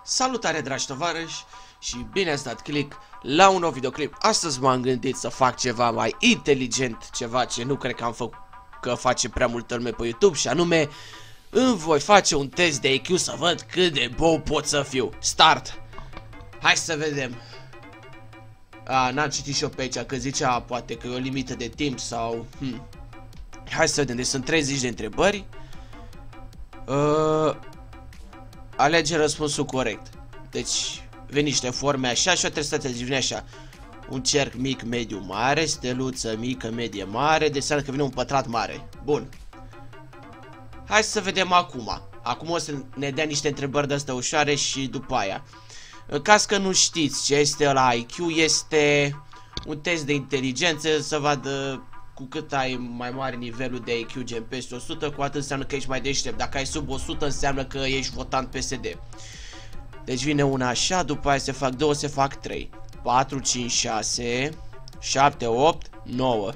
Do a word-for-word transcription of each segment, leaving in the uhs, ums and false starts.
Salutare, dragi tovarăși, și bine ați dat click la un nou videoclip. Astăzi m-am gândit să fac ceva mai inteligent, ceva ce nu cred că am făcut, că face prea multă lume pe YouTube, și anume îmi voi face un test de I Q să văd cât de bou pot să fiu. Start! Hai să vedem. A, n-am citit și eu pe aici, că zicea poate că e o limită de timp sau... Hmm. Hai să vedem, deci sunt treizeci de întrebări. Uh... Alege răspunsul corect. Deci, vin niște forme așa și eu trebuie să te vine așa. Un cerc mic, mediu, mare, steluță mică, medie, mare, deci înseamnă că vine un pătrat mare. Bun. Hai să vedem acum. Acum o să ne dea niște întrebări de-astea ușoare și după aia. În caz că nu știți ce este la I Q, este un test de inteligență să vadă cu cât ai mai mare nivelul de I Q, gen peste o sută, cu atât înseamnă că ești mai deștept. Dacă ai sub o sută, înseamnă că ești votant P S D. Deci vine una așa, după aia se fac două, se fac trei, patru, cinci, șase, șapte, opt, nouă.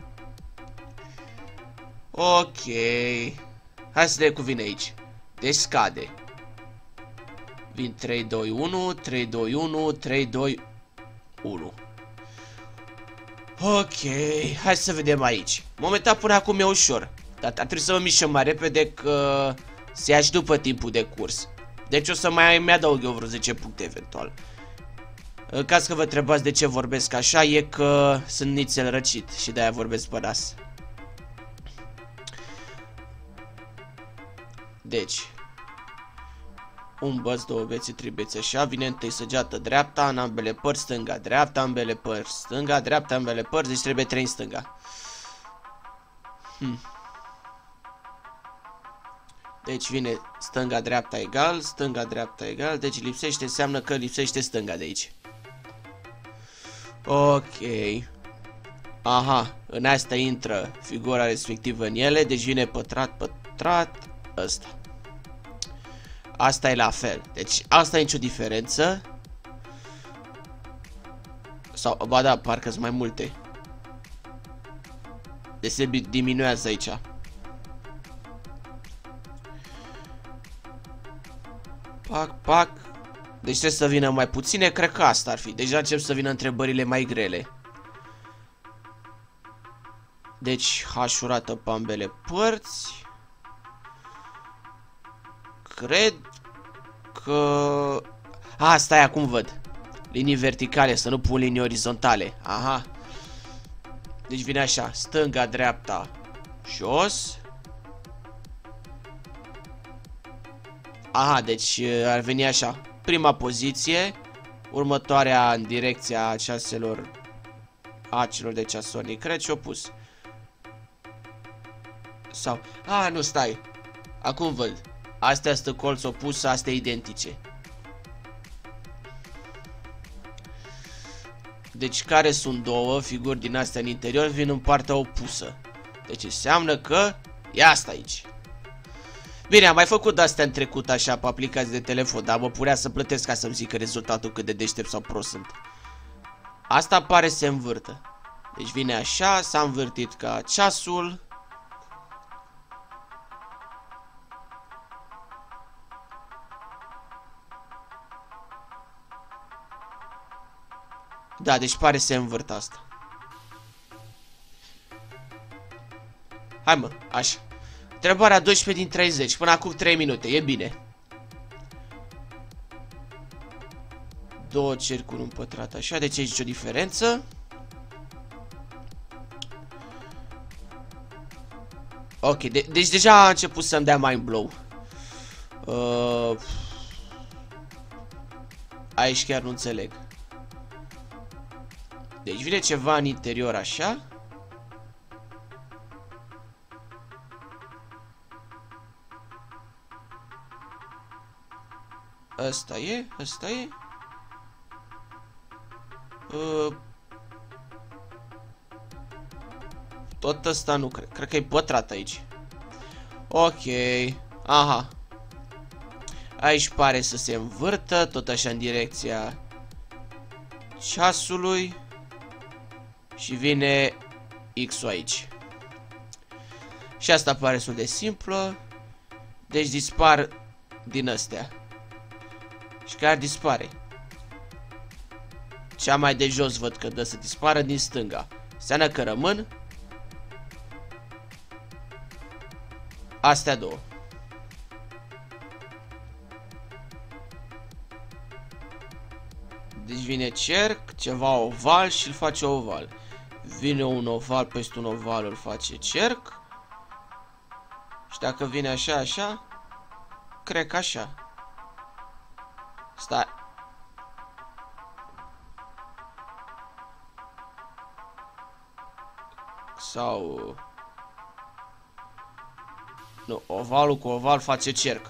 Ok. Hai să vedem cum vine aici. Deci scade. Vin trei, doi, unu, trei, doi, unu, trei, doi, unu. Ok, hai să vedem aici. Momentan până acum e ușor, dar ar trebui să mă mișc mai repede, că se ia și după timpul de curs. Deci o să mai mi-adaug eu vreo zece puncte eventual. În caz că vă întrebați de ce vorbesc așa, e că sunt nițel răcit și de-aia vorbesc pe nas. Deci un băț, două bețe, trei bețe, așa. Vine întâi săgeată dreapta, în ambele părți, stânga, dreapta, ambele părți, stânga, dreapta, ambele părți, deci trebuie trei în stânga. Hmm. Deci vine stânga, dreapta egal, stânga, dreapta egal, deci lipsește, înseamnă că lipsește stânga de aici. Ok. Aha, în asta intră figura respectivă în ele, deci vine pătrat, pătrat, ăsta. Asta e la fel. Deci asta e nicio diferență. Sau, ba da, parcă sunt mai multe. Deci se diminuează aici. Pac, pac. Deci trebuie să vină mai puține. Cred că asta ar fi. Deja încep să vină întrebările mai grele. Deci H-urată pe ambele părți. Cred că... A, stai, acum văd. Linii verticale, să nu pun linii orizontale. Aha. Deci vine așa, stânga, dreapta, jos. Aha, deci ar veni așa. Prima poziție, următoarea în direcția ceaselor, a celor de ceasonic, cred, și opus. Sau... A, nu, stai. Acum văd. Astea sunt colț opus, astea identice. Deci care sunt două figuri din astea în interior, vin în partea opusă. Deci înseamnă că e asta aici. Bine, am mai făcut de-astea în trecut așa pe aplicații de telefon, dar mă purea să plătesc ca să-mi zică rezultatul cât de deștept sau prost sunt. Asta pare să se învârtă. Deci vine așa, s-a învârtit ca ceasul. Da, deci pare să se învârtă asta. Hai, mă, așa. Întrebarea doisprezece din treizeci. Până acum trei minute, e bine. Două cercuri, un pătrat, așa. Deci aici o diferență. Ok, de deci deja a început să-mi dea mind blow. uh, Aici chiar nu înțeleg. Deci vine ceva în interior așa. Asta e, asta e. Uh, tot ăsta nu cred. Cred că e pătrat aici. Ok. Aha. Aici pare să se învârtă, tot așa în direcția ceasului. Și vine X-ul aici. Și asta pare destul de simplă. Deci dispar din astea. Și chiar dispare. Cea mai de jos văd că dă să dispară din stânga. Înseamnă că rămân astea două. Deci vine cerc, ceva oval și îl face oval. Vine un oval peste un oval, îl face cerc. Și dacă vine așa, așa, cred că așa. Stai. Sau... Nu, ovalul cu oval face cerc.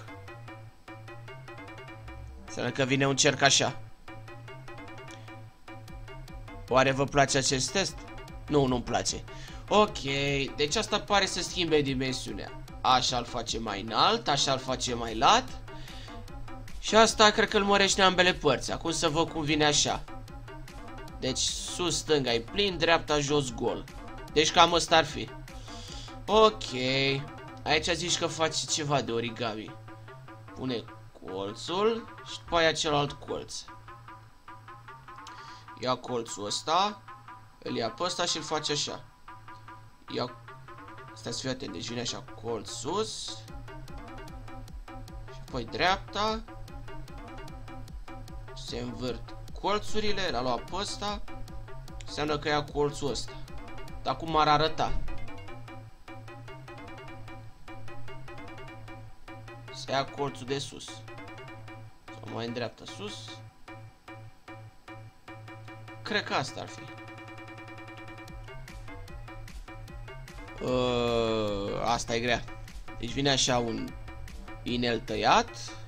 Înseamnă că vine un cerc așa. Oare vă place acest test? Nu, nu-mi place. Ok, deci asta pare să schimbe dimensiunea. Așa îl face mai înalt, așa îl face mai lat. Și asta cred că îl mărește ambele părți. Acum să văd cum vine așa. Deci sus stânga e plin, dreapta jos gol. Deci cam ăsta ar fi. Ok. Aici zici că face ceva de origami. Pune colțul și după aia celălalt colț. Ia colțul ăsta, îl ia pe ăsta și îl face așa. Ia... Stai să fii atent, deci vine așa, colț sus. Și apoi dreapta. Se învârt colțurile, l-a luat pe ăsta. Înseamnă că ia colțul ăsta. Dar cum ar arăta? Se ia colțul de sus. Sau mai în dreapta sus. Cred că asta ar fi. Uh, asta e grea. Deci vine așa un inel tăiat.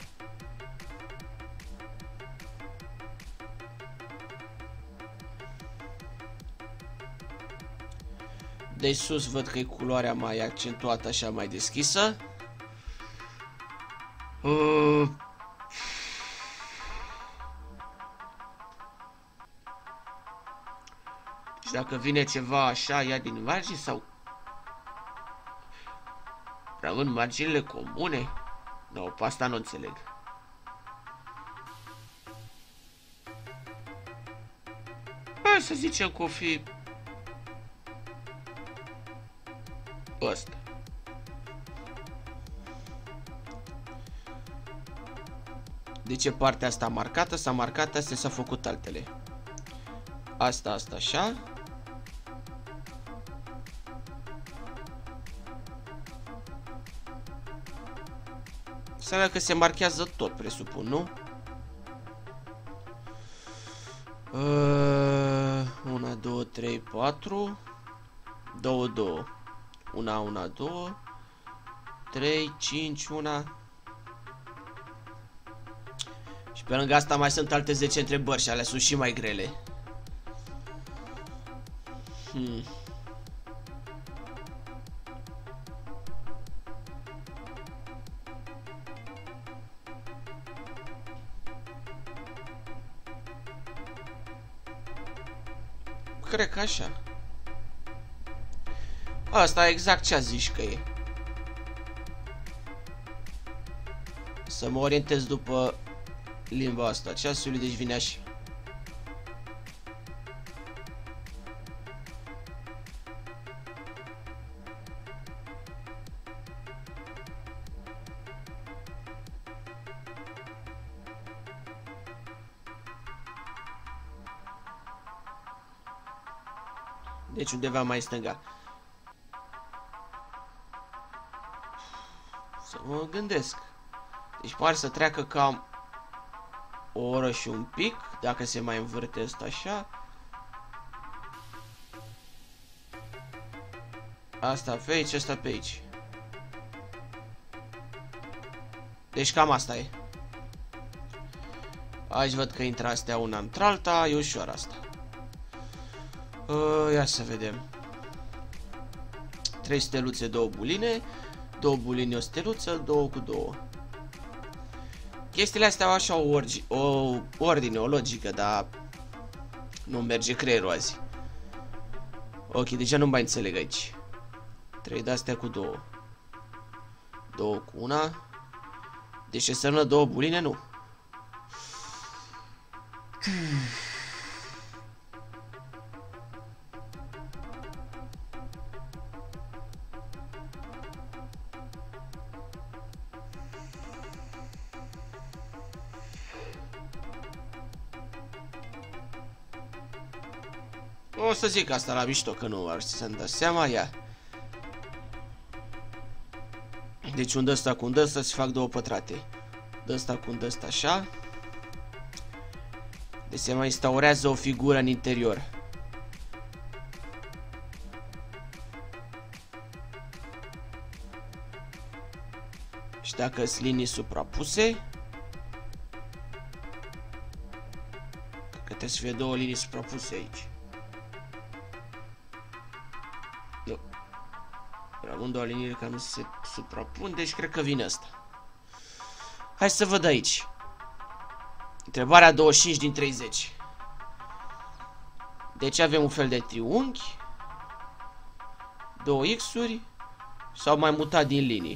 De sus văd că e culoarea mai accentuată, așa mai deschisă. Uh. Și dacă vine ceva așa, ia din margini sau rămân marginile comune? Nu, pe asta nu înțeleg. Hai să zicem că o fi ăsta. De ce partea asta marcată? S-a marcat, astea s-a făcut altele. Asta, asta, așa. Înseamnă că se marchează tot, presupun, nu? Uh, una, două, trei, patru. Două, două. Una, una, două. Trei, cinci, una. Și pe lângă asta mai sunt alte zece întrebări și alea sunt și mai grele. Hmm. Cred că așa. Asta e exact ce zici că e. Să mă orientez după limba asta. Ceasului, deci vine așa. Deci undeva mai stânga. Să mă gândesc. Deci pare să treacă cam o oră și un pic. Dacă se mai învârte asta așa. Asta pe aici, asta pe aici. Deci cam asta e. Aici văd că intră astea una într-alta. E ușor asta. Uh, ia să vedem. Trei steluțe, două buline. Două buline, o steluță, două cu două. Chestiile astea au așa o, orgi, o ordine, o logică, dar nu merge creierul azi. Ok, deja nu mai înțeleg aici. Trei de-astea cu două. Două cu una. Deci înseamnă două buline? Nu. O să zic asta la mișto, că nu ar să-mi dați seama, ia. Deci un ăsta cu un ăsta se fac două pătrate. De ăsta cu un ăsta așa. Deci se mai instaurează o figură în interior. Și dacă sunt linii suprapuse, că trebuie să fie două linii suprapuse aici. Nu. Rămân două linii care nu se suprapun, deci cred că vine asta. Hai să văd aici. Întrebarea douăzeci și cinci din treizeci. Deci avem un fel de triunghi, două X-uri, s-au mai mutat din linii.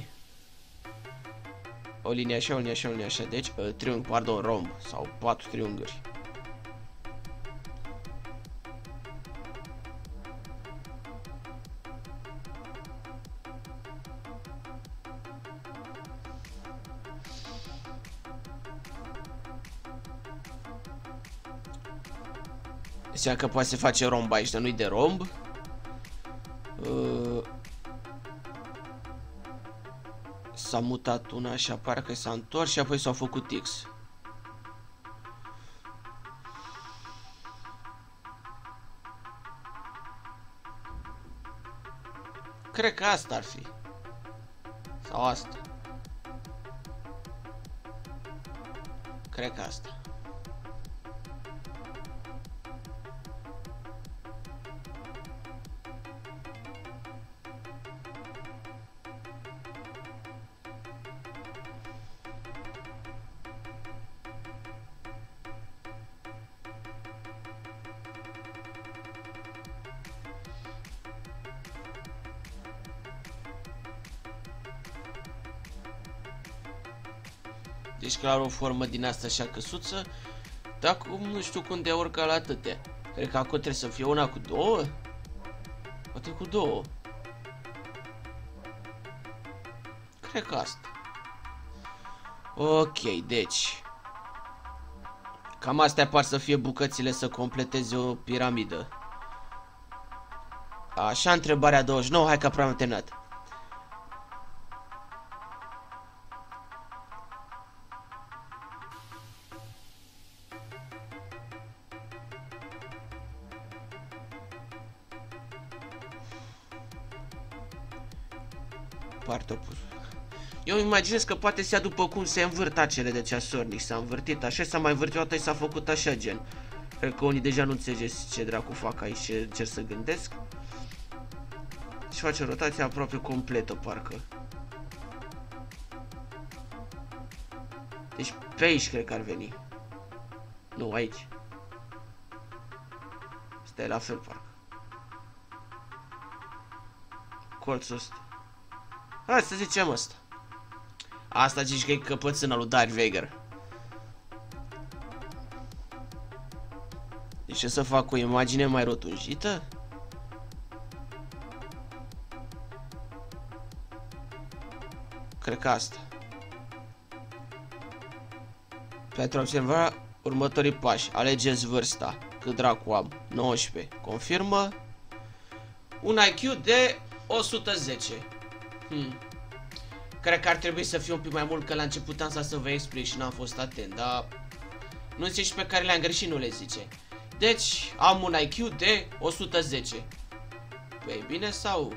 O linie așa, o linie așa, o linie așa. Deci, uh, triunghi, pardon, romb. Sau patru triunghiuri. Înseamnă că poate se face romb aici, dar nu-i de romb. Uh, S-a mutat una și apare că s-a întors și apoi s-au făcut X. Cred că asta ar fi. Sau asta. Cred că asta. Deci clar o formă din asta așa căsuță. Dar acum nu știu cum de urcă la atâtea. Cred că acum trebuie să fie una cu două. Poate cu două. Cred că asta. Ok, deci cam astea par să fie bucățile să completeze o piramidă. Așa, întrebarea douăzeci și nouă. Hai că aproape am terminat. Partea opusă. Eu îmi imaginez că poate să ia după cum se învârt acele de ceasornic. S-a învârtit așa, s-a mai învârtit o dată și s-a făcut așa gen. Cred că unii deja nu înțelegeți ce dracu fac aici, ce încerc să gândesc. Și face rotația aproape completă, parcă. Deci pe aici cred că ar veni. Nu, aici. Asta e la fel, parcă. Colțul ăsta. Hai să zicem asta. Asta zici că e căpățâna lui Darth Vader. Deci ce să fac, o imagine mai rotunjită? Cred că asta. Pentru a observa următorii pași. Alegeți vârsta. Cât dracu am? nouăsprezece. Confirmă. Un I Q de o sută zece. Hmm. Cred că ar trebui să fie un pic mai mult, că la început am să vă explic și n-am fost atent, dar nu zice și pe care le-am greșit, nu le zice. Deci am un I Q de o sută zece. Păi bine sau?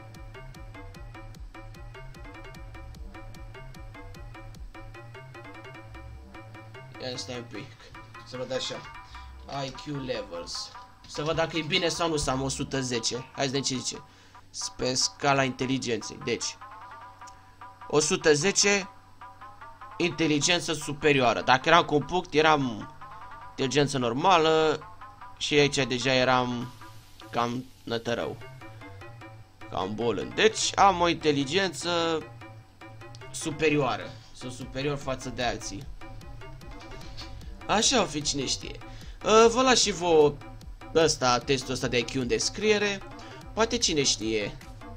Ia stai un pic. Să văd așa. I Q levels. Să văd dacă e bine sau nu să am o sută zece. Hai să vedem ce zice. Pe scala inteligenței. Deci o sută zece, inteligență superioară. Dacă eram cu un punct, eram inteligență normală. Și aici deja eram cam nătărău, cam bolând. Deci am o inteligență superioară. Sunt superior față de alții. Așa o fi, cine știe. Uh, vă las și vouă ăsta, testul ăsta de I Q în descriere. Poate cine știe.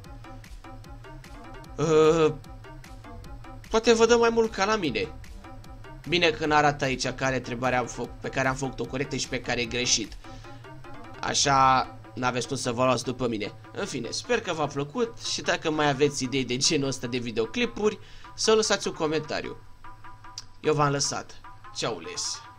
Uh, poate vă dă mai mult ca la mine. Bine că n-arată aici care întrebare am făcut, pe care am făcut-o corectă și pe care e greșit. Așa n-aveți cum să vă luați după mine. În fine, sper că v-a plăcut și dacă mai aveți idei de genul ăsta de videoclipuri, să lăsați un comentariu. Eu v-am lăsat. Ceau les!